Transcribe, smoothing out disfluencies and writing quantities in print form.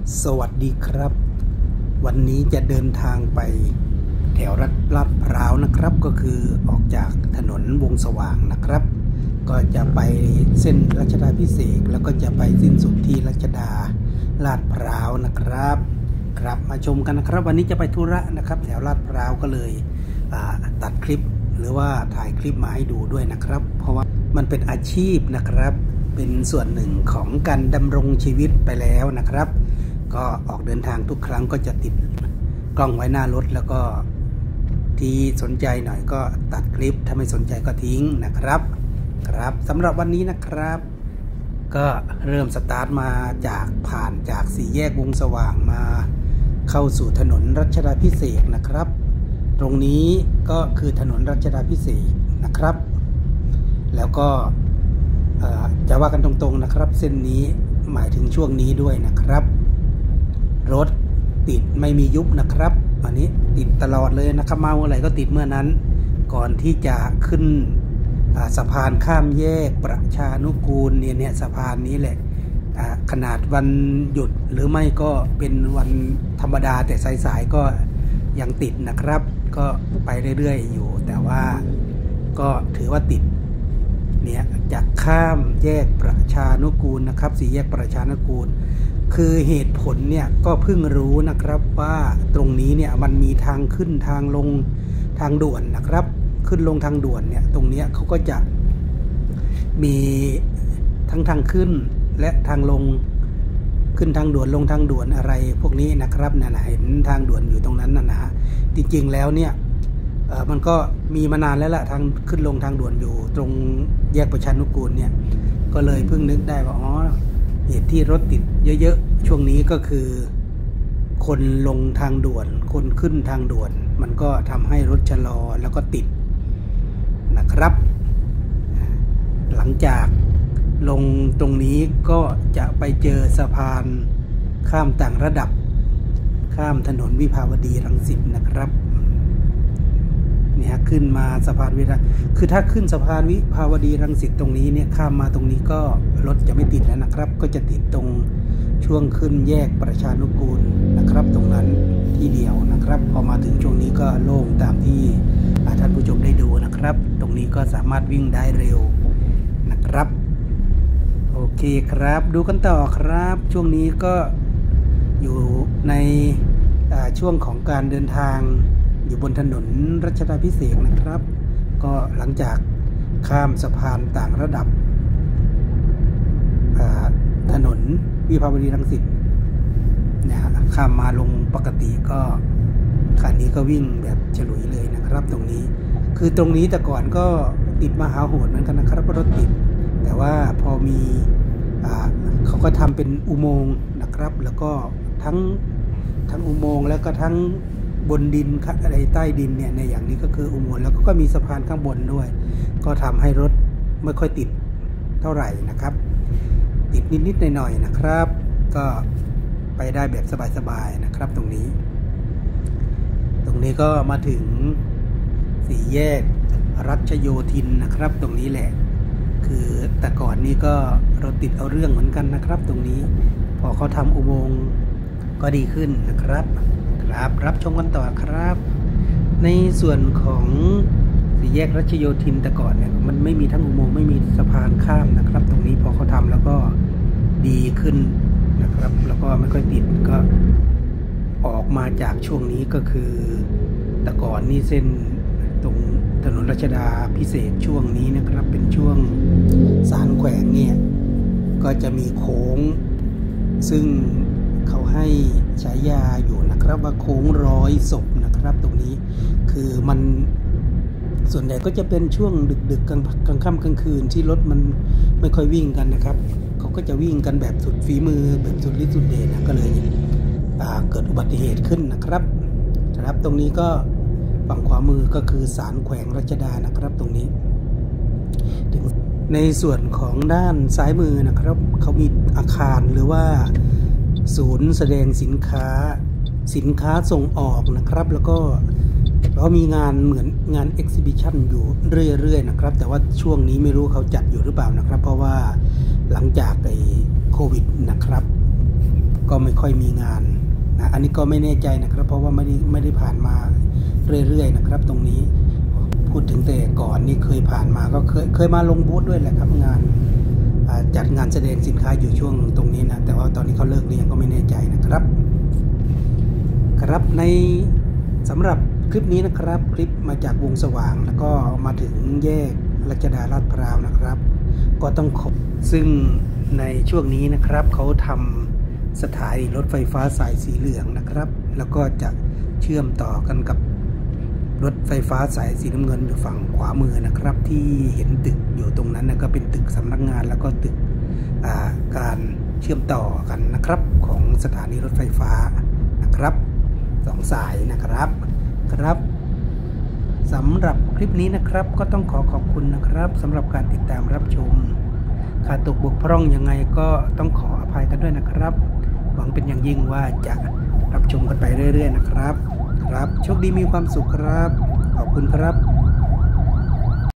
สวัสดีครับวันนี้จะเดินทางไปแถวลาดพร้าวนะครับก็คือออกจากถนนวงสว่างนะครับก็จะไปเส้นรัชดาภิเษกแล้วก็จะไปสิ้นสุดที่รัชดาลาดพร้าวนะครับมาชมกันนะครับวันนี้จะไปธุระนะครับแถวลาดพร้าวก็เลยตัดคลิปหรือว่าถ่ายคลิปมาให้ดูด้วยนะครับเพราะว่ามันเป็นอาชีพนะครับเป็นส่วนหนึ่งของการดำรงชีวิตไปแล้วนะครับก็ออกเดินทางทุกครั้งก็จะติดกล้องไว้หน้ารถแล้วก็ที่สนใจหน่อยก็ตัดคลิปถ้าไม่สนใจก็ทิ้งนะครับสำหรับวันนี้นะครับก็เริ่มสตาร์ทมาผ่านจากสี่แยกวงสว่างมาเข้าสู่ถนนรัชดาภิเษกนะครับตรงนี้ก็คือถนนรัชดาภิเษกนะครับแล้วก็จะว่ากันตรงๆนะครับเส้นนี้หมายถึงช่วงนี้ด้วยนะครับรถติดไม่มียุบนะครับอันนี้ติดตลอดเลยนะครับเมาอะไรก็ติดเมื่อนั้นก่อนที่จะขึ้นสะพานข้ามแยกประชานุกูลเนี่ยสะพานนี้แหละขนาดวันหยุดหรือไม่ก็เป็นวันธรรมดาแต่สายๆก็ยังติดนะครับก็ไปเรื่อยๆอยู่แต่ว่าก็ถือว่าติดเนี่ยจะข้ามแยกประชานุกูลนะครับสี่แยกประชานุกูลคือเหตุผลเนี่ยก็เพิ่งรู้นะครับว่าตรงนี้เนี่ยมันมีทางขึ้นทางลงทางด่วนนะครับขึ้นลงทางด่วนเนี่ยตรงนี้เขาก็จะมีทั้งทางขึ้นและทางลงขึ้นทางด่วนลงทางด่วนอะไรพวกนี้นะครับนะเห็นทางด่วนอยู่ตรงนั้นนะฮะจริงๆแล้วเนี่ยมันก็มีมานานแล้วแหละทางขึ้นลงทางด่วนอยู่ตรงแยกประชานุกูลเนี่ยก็เลยเพิ่งนึกได้ว่าอ๋อเหตุที่รถติดเยอะๆช่วงนี้ก็คือคนลงทางด่วนคนขึ้นทางด่วนมันก็ทำให้รถชะลอแล้วก็ติดนะครับหลังจากลงตรงนี้ก็จะไปเจอสะพานข้ามต่างระดับข้ามถนนวิภาวดีรังสิตนะครับเนี่ยขึ้นมาสะพานคือถ้าขึ้นสะพานวิภาวดีรังสิตตรงนี้เนี่ยข้ามมาตรงนี้ก็รถจะไม่ติดแล้วนะครับก็จะติดตรงช่วงขึ้นแยกประชานุกูลนะครับตรงนั้นที่เดียวนะครับพอมาถึงช่วงนี้ก็โล่งตามที่ท่านผู้ชมได้ดูนะครับตรงนี้ก็สามารถวิ่งได้เร็วนะครับโอเคครับดูกันต่อครับช่วงนี้ก็อยู่ในช่วงของการเดินทางอยู่บนถนนรัชดาภิเษกนะครับก็หลังจากข้ามสะพานต่างระดับถนนวิภาวดีรังสิตนะข้ามมาลงปกติก็คันนี้ก็วิ่งแบบฉลุยเลยนะครับตรงนี้คือตรงนี้แต่ก่อนก็ติดมหาโหดเหมือนกันนะครับรถติดแต่ว่าพอมีเขาก็ทำเป็นอุโมงค์นะครับแล้วก็ทั้งอุโมงค์แล้วก็ทั้งบนดินอะไรใต้ดินเนี่ยในอย่างนี้ก็คืออุโมงค์แล้วก็มีสะพานข้างบนด้วยก็ทำให้รถไม่ค่อยติดเท่าไหร่นะครับติดนิดๆหน่อยๆนะครับก็ไปได้แบบสบายๆนะครับตรงนี้ก็มาถึงสี่แยกรัชโยธินนะครับตรงนี้แหละคือแต่ก่อนนี้ก็รถติดเอาเรื่องเหมือนกันนะครับตรงนี้พอเขาทำอุโมงค์ก็ดีขึ้นนะครับรับชมกันต่อครับในส่วนของสี่แยกรัชโยธินแต่ก่อนเนี่ยมันไม่มีทั้งอุโมงค์ไม่มีสะพานข้ามนะครับตรงนี้พอเขาทำแล้วก็ดีขึ้นนะครับแล้วก็ไม่ค่อยติดก็ออกมาจากช่วงนี้ก็คือแต่ก่อนนี่เส้นตรงถนนรัชดาภิเษกช่วงนี้นะครับเป็นช่วงศาลแขวงเนี่ยก็จะมีโค้งซึ่งเขาให้ฉายาอยู่นะครับว่าโค้งร้อยศพนะครับตรงนี้คือมันส่วนใหญ่ก็จะเป็นช่วงดึกๆกลางค่ำกลางคืนที่รถมันไม่ค่อยวิ่งกันนะครับเขาก็จะวิ่งกันแบบสุดฝีมือแบบสุดฤทธิ์สุดเดชนะก็เลยเกิดอุบัติเหตุขึ้นนะครับตรงนี้ก็ฝั่งขวามือก็คือศาลแขวงรัชดานะครับตรงนี้ในส่วนของด้านซ้ายมือนะครับเขามีอาคารหรือว่าศูนย์แสดงสินค้าส่งออกนะครับแล้วก็มีงานเหมือนงานเอ็กซิบิชันอยู่เรื่อยๆนะครับแต่ว่าช่วงนี้ไม่รู้เขาจัดอยู่หรือเปล่านะครับเพราะว่าหลังจากโควิดนะครับก็ไม่ค่อยมีงานนะอันนี้ก็ไม่แน่ใจนะครับเพราะว่าไม่ได้ผ่านมาเรื่อยๆนะครับตรงนี้พูดถึงแต่ก่อนนี่เคยผ่านมาก็เคยมาลงบูธด้วยแหละครับงานจัดงานแสดงสินค้าอยู่ช่วงตรงนี้นะแต่ว่าตอนนี้เขาเลิกหรือยังก็ไม่แน่ใจนะครับครับในสำหรับคลิปนี้นะครับคลิปมาจากวงสว่างแล้วก็มาถึงแยกรัชดาลาดพร้าวนะครับก็ต้องขอบซึ่งในช่วงนี้นะครับเขาทำสถานีรถไฟฟ้าสายสีเหลืองนะครับแล้วก็จะเชื่อมต่อกันกับรถไฟฟ้าสายสีน้ำเงินอยู่ฝั่งขวามือนะครับที่เห็นตึกอยู่ตรงนั้นนะก็เป็นตึกสำนักงานแล้วก็ตึกการเชื่อมต่อกันนะครับของสถานีรถไฟฟ้านะครับ2 สายนะครับสำหรับคลิปนี้นะครับก็ต้องขอบคุณนะครับสำหรับการติดตามรับชมขาดตกบกพร่องยังไงก็ต้องขออภัยกันด้วยนะครับหวังเป็นอย่างยิ่งว่าจะรับชมกันไปเรื่อยๆนะครับโชคดีมีความสุขครับขอบคุณครับ